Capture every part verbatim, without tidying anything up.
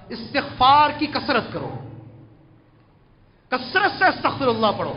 इस्तिग़फ़ार की कसरत करो, कसरत से अस्तग़फ़िरुल्लाह पढ़ो।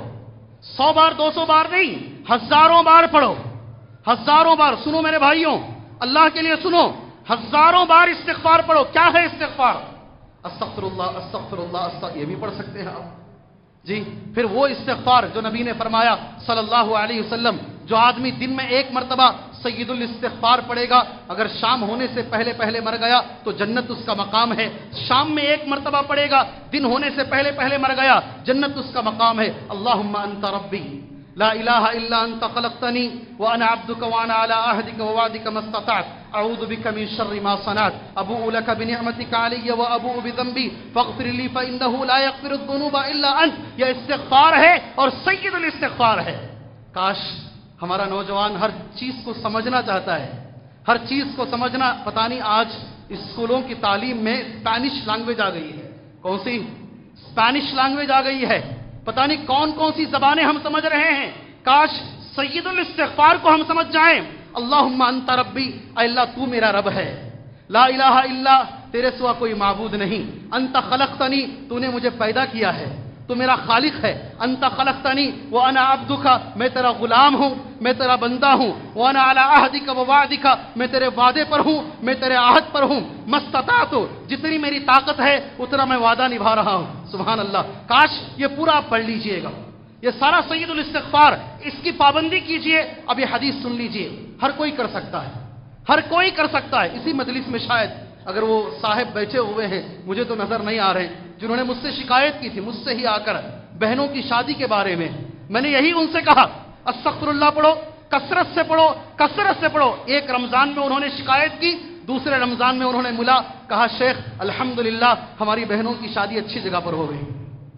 सौ बार दो सौ बार नहीं, हजारों बार पढ़ो, हजारों बार। सुनो मेरे भाइयों, अल्लाह के लिए सुनो, हजारों बार इस्तिग़फ़ार पढ़ो। क्या है इस्तिग़फ़ार? अस्तग़फ़िरुल्लाह अस्तग़फ़िरुल्लाह अस्तग़ ये भी पढ़ सकते हैं आप जी। फिर वो इस्तिग़फ़ार जो नबी ने फरमाया सल्लल्लाहु अलैहि वसल्लम, जो आदमी दिन में एक मर्तबा सय्यदुल इस्तिग़फ़ार पढ़ेगा, अगर शाम होने से पहले पहले मर गया तो जन्नत उसका मकाम है। शाम में एक मर्तबा पढ़ेगा, दिन होने से पहले पहले मर गया, जन्नत उसका मकाम है। अल्लाहुम्मा अंता रब्बी ला इलाहा इल्ला अंता खलक़तनी व अना अब्दुका व अना अला अहदिका व वादिका मस्ततअत अऊज़ु बिका मिन शर्रि मा सनअत अबूउ लका बिनिअमतिका अलैया व अबूउ बिज़ंबी फ़ग़फ़िर ली फ़इन्नहु ला यग़फ़िरु ज़ुनूबा इल्ला अंत। यह इस्तिग़फ़ार है और सय्यदुल इस्तिग़फ़ार है। काश हमारा नौजवान हर चीज को समझना चाहता है, हर चीज को समझना। पता नहीं आज स्कूलों की तालीम में स्पेनिश लैंग्वेज आ गई है। कौन सी? स्पेनिश लैंग्वेज आ गई है। पता नहीं कौन कौन सी जबानें हम समझ रहे हैं। काश सय्यदुल इस्तिग़फ़ार को हम समझ जाएं। अल्लाहुम्मा अंता रब्बी, अल्लाह तू मेरा रब है। ला इलाहा इल्ला, तेरे सिवा कोई माबूद नहीं। अंता खलक़तनी, तूने मुझे पैदा किया है, तू मेरा खालिक है। अंता खलक़तनी व अना अब्दुका, मैं तेरा गुलाम हूं, मैं तेरा बंदा हूं। व अना अला अहदिका व वादिका, मैं तेरे वादे पर हूं, मैं तेरे आहद पर हूं। मस्ततातु, जितनी मेरी ताकत है उतना मैं वादा निभा रहा हूं। सुभान अल्लाह। काश ये पूरा आप पढ़ लीजिएगा, ये सारा सय्यदुल इस्तिग़फ़ार, इसकी पाबंदी कीजिए। अब ये हदीस सुन लीजिए, हर कोई कर सकता है, हर कोई कर सकता है। इसी मजलिस में शायद अगर वो साहब बैठे हुए हैं, मुझे तो नजर नहीं आ रहे, जिन्होंने मुझसे शिकायत की थी, मुझसे ही आकर, बहनों की शादी के बारे में। मैंने यही उनसे कहा, अस्तग़फ़िरुल्लाह पढ़ो, कसरत से पढ़ो, कसरत से पढ़ो। एक रमजान में उन्होंने शिकायत की, दूसरे रमजान में उन्होंने मिला, कहा शेख अल्हम्दुलिल्लाह हमारी बहनों की शादी अच्छी जगह पर हो गई।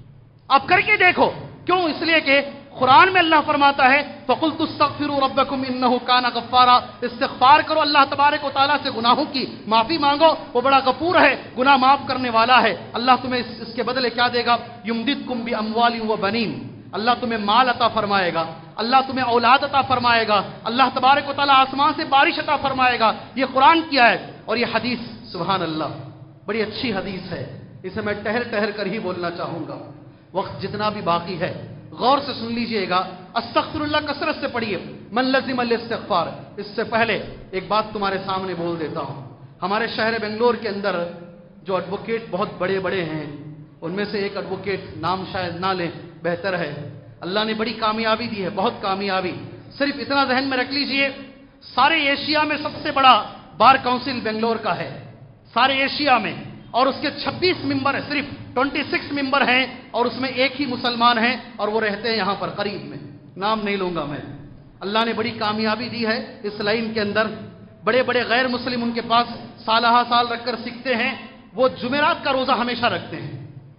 आप करके देखो। क्यों? इसलिए कि कुरान में अल्लाह फरमाता है फ़क़ुल्तु अस्तग़फ़िरू रब्बकुम इन्नहु काना गफ़्फ़ारा। इस्तिग़फ़ार करो, अल्लाह तबारक व तआला से गुनाहों की माफ़ी मांगो, वो बड़ा गफूर है, गुनाह माफ़ करने वाला है। अल्लाह तुम्हें इस, इसके बदले क्या देगा? युमदिदकुम बि अम्वालिन व बनीन, अल्लाह तुम्हें माल अता फरमाएगा, अल्लाह तुम्हें औलाद अता फरमाएगा, अल्लाह तबारक व तआला आसमान से बारिश अता फरमाएगा। ये कुरान की आयत और ये हदीस, सुभान अल्लाह, बड़ी अच्छी हदीस है। इसे मैं ठहर ठहर कर ही बोलना चाहूंगा, वक्त जितना भी बाकी है गौर से सुन लीजिएगा। अस्तग़फ़िरुल्लाह कसरत से पढ़िए। मन लज़िमल इस्तिग़फ़ार। इससे पहले एक बात तुम्हारे सामने बोल देता हूं। हमारे शहर बेंगलोर के अंदर जो एडवोकेट बहुत बड़े बड़े हैं, उनमें से एक एडवोकेट, नाम शायद ना लें, बेहतर है, अल्लाह ने बड़ी कामयाबी दी है, बहुत कामयाबी। सिर्फ इतना ज़हन में रख लीजिए, सारे एशिया में सबसे बड़ा बार काउंसिल बेंगलोर का है, सारे एशिया में। और उसके छब्बीस मेंबर है, सिर्फ छब्बीस मेंबर हैं, और उसमें एक ही मुसलमान है, और वो रहते हैं यहां पर करीब में, नाम नहीं लूंगा मैं। अल्लाह ने बड़ी कामयाबी दी है इस लाइन के अंदर। बड़े बड़े गैर मुस्लिम उनके पास सालहा साल रखकर सीखते हैं। वो जुमेरात का रोजा हमेशा रखते हैं,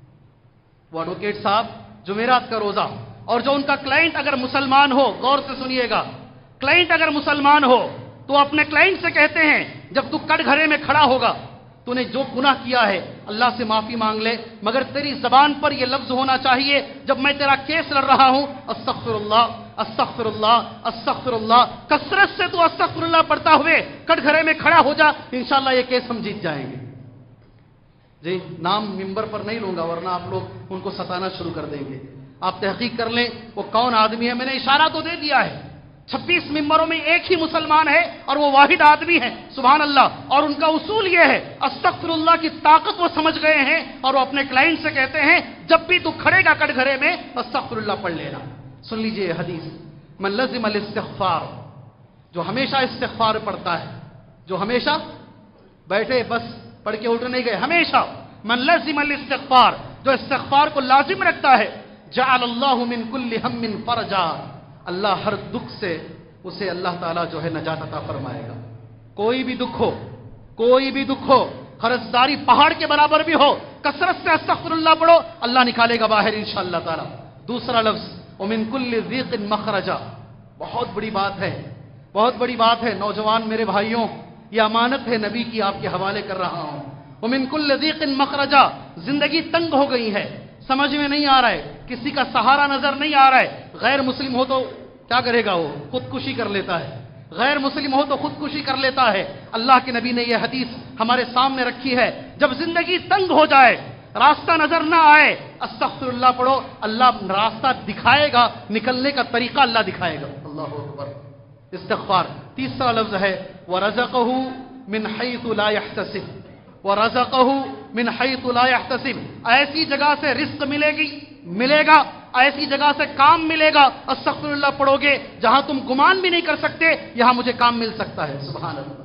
वो एडवोकेट साहब जुमेरात का रोजा। और जो उनका क्लाइंट अगर मुसलमान हो, गौर से सुनिएगा, क्लाइंट अगर मुसलमान हो तो अपने क्लाइंट से कहते हैं जब तू कटघरे में खड़ा होगा, तूने जो गुनाह किया है अल्लाह से माफी मांग ले, मगर तेरी जबान पर यह लफ्ज होना चाहिए जब मैं तेरा केस लड़ रहा हूं, अस्तग़फ़िरुल्लाह अस्तग़फ़िरुल्लाह अस्तग़फ़िरुल्लाह। कसरत से तू अस्तग़फ़िरुल्लाह पढ़ता हुए कटघरे में खड़ा हो जा, इंशाअल्लाह ये केस हम जीत जाएंगे। जी, नाम मिंबर पर नहीं लूंगा वरना आप लोग उनको सताना शुरू कर देंगे। आप तहकीक कर लें वो कौन आदमी है। मैंने इशारा तो दे दिया है, छब्बीस मेंबरों में एक ही मुसलमान है और वो वाहिद आदमी है, सुभान अल्लाह। और उनका उसूल ये है, अस्तग़फ़िरुल्लाह की ताकत वो समझ गए हैं, और वो अपने क्लाइंट से कहते हैं जब भी तू खड़ेगा कटघरे में अस्तग़फ़िरुल्लाह पढ़ लेना। सुन लीजिए हदीस, मन लज़िमल इस्तिग़फ़ार, जो हमेशा इस्तिग़फ़ार पढ़ता है, जो हमेशा बैठे बस पढ़ के उठ नहीं गए, हमेशा मन लज़िमल इस्तिग़फ़ार, जो इस्तिग़फ़ार को लाजिम रखता है, जअलल्लाहु मिन कुल्लि हम्मिन फ़रजा, अल्लाह हर दुख से उसे अल्लाह ताला जो है नजात अता फरमाएगा। कोई भी दुख हो, कोई भी दुख हो, कर्जदारी पहाड़ के बराबर भी हो, कसरत से अस्तग़फ़िरुल्लाह पढ़ो, अल्लाह निकालेगा बाहर इंशाअल्लाह ताला। दूसरा लफ्ज़ वमिन कुल्लि ज़ीक़िन मख़रजा, बहुत बड़ी बात है, बहुत बड़ी बात है नौजवान मेरे भाइयों, ये अमानत है नबी की, आपके हवाले कर रहा हूं। वमिन कुल्लि ज़ीक़िन मख़रजा, जिंदगी तंग हो गई है, समझ में नहीं आ रहा है, किसी का सहारा नजर नहीं आ रहा है। गैर मुस्लिम हो तो क्या करेगा, वो खुदकुशी कर लेता है, غیر مسلم ہو تو خودکشی کر لیتا ہے. اللہ کے نبی نے یہ حدیث ہمارے سامنے رکھی ہے. جب زندگی تنگ ہو جائے، راستہ نظر نہ آئے، استغفر اللہ پڑھو، اللہ راستہ دکھائے گا، نکلنے کا طریقہ اللہ دکھائے گا. اللہ اکبر. استغفار. تیسرا لفظ ہے وَرَزَقَهُ مِنْ حَيْثُ لَا يَحْتَسِبُ. وَرَزَقَهُ مِنْ حَيْثُ لَا يَحْتَسِبُ. ایسی جگہ سے رزق ملے گی ملے گا، ایسی جگہ سے کام ملے گا، استغفر اللہ پڑھو گے، جہاں تم گمان بھی نہیں کر سکتے یہاں مجھے کام مل سکتا ہے. سبحان اللہ.